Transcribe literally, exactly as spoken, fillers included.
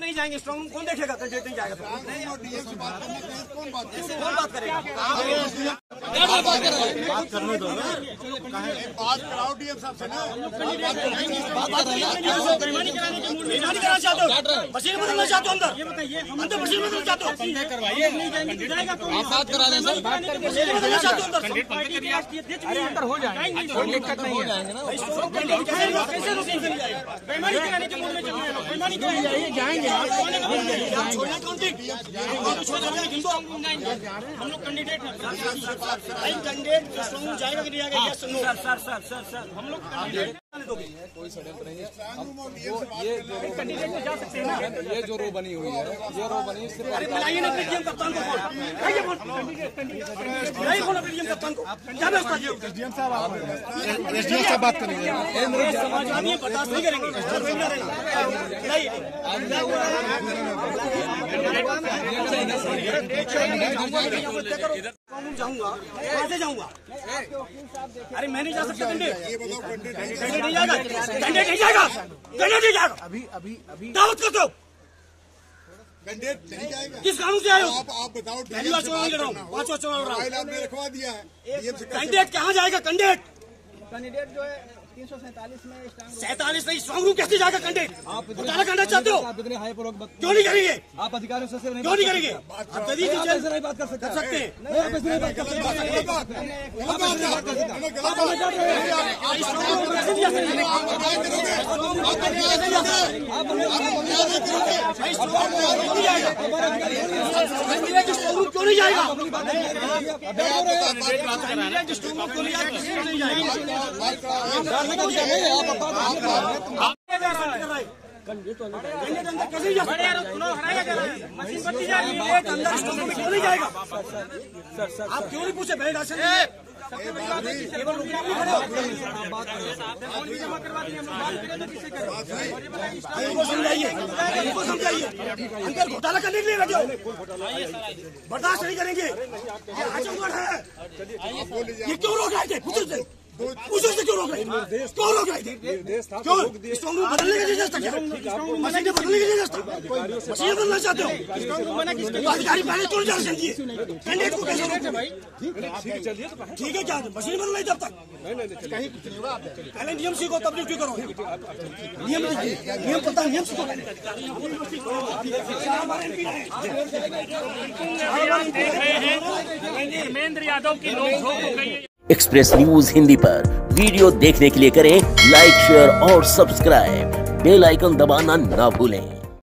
नहीं जाएंगे strong room, कौन देखेगा? कैंडिडेट नहीं जाएगा कौन बात करेगा? बात करने दो, बात कराओ डीएम साहब से ना। बेईमानी कराना चाहते हो, मशीन बदलना चाहते हो, अंदर अंदर मशीन बदलना चाहते हो, करवाइए। आप बात करा दें सर, मशीन बदलना चाहते हो अंदर अंदर हो जाएंगे, कोई दिक्कत नहीं है ना। कैसे बेईमानी कराने के मूड में चल रहे हैं, बेईमानी कराइए जाएंगे हम लोग कैंडिडेट हैं। कैंडिडेट जाएगा कि नहीं जाएगा? Sir sir sir sir sir हम लोग कोई षड्यंत्र नहीं है। ये कैंडिडेट में जा सकते हैं ना। ये जो रो बनी हुई है, ये रो बनी है। अरे बुलाइए ना पीडीएम कप्तान को, बुलाइए फोन पीडीएम कप्तान को। जाने उसका एसडीएम साहब, एसडीएम साहब बात करेंगे। समाजवादी बर्दाश्त नहीं करेंगे, नहीं जाऊंगा, कैसे जाऊंगा? अरे मैं नहीं जा सकता कैंडिडेट, कैंडिडेट नहीं जाएगा, कैंडिडेट नहीं जाएगा, कैंडिडेट नहीं जाएगा। अभी अभी अभी दावत करते हो, कैंडिडेट नहीं जाएगा। किस कानून से आए हो? आप आप बताओ। पहली बार चुनाव लड़ रहा हूँ, पांचवा चुनाव लड़ रहा हूँ, आपने रखवा दिया है। कैंडिडेट कहाँ जाएगा? कैंडिडेट कैंडिडेट जो है तीन सौ सैंतालीस में सैंतालीस नहीं, स्ट्रांग रूम कैसे जाएगा? कैंडिडेट आप बताना करना चाहते हो? आप इतने हाई प्रोक क्यों नहीं करेंगे? आप अधिकारियों से क्यों नहीं करेंगे? नहीं बात कर सकते हैं, क्यों नहीं जाएगा? आप क्यों नहीं पूछे? बैठ आसन समझाइए, समझाइए। अंदर घोटाला करने के लिए लगे हो, बर्दाश्त नहीं करेंगे। ये आजमगढ़ है, ये क्यों रोक रहे थे? पूछो से पूछो से क्यों रोक रहे थे? क्यों रोक रहे थे? क्यों स्ट्रांग रूम बदलने का जैसा क्या? मशीन बदलने का जैसा मशीन बदलना चाहते हो? अधिकारी पहले क्यों जा रहे हैं? कैंडिडेट को कैसे रोके भाई? ठीक है, क्या मशीन बदल नहीं तब तक? पहले नियम सीखो, तब ड्यूटी करो। नियम नियम पता, नियम सीखो। धर्मेंद्र यादव की नोकझोंक हो गई। एक्सप्रेस न्यूज हिंदी पर वीडियो देखने के लिए करें लाइक, शेयर और सब्सक्राइब। बेल आइकन दबाना ना भूलें।